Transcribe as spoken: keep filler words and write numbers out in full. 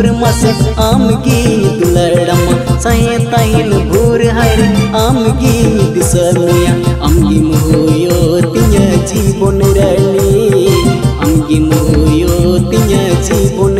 भूर मसे आमगी दुलड़म साये ताइन भूर हाय आमगी दिसमुया आमगी मुयो तिnya जीवन रानी आमगी मुयो तिnya जीवन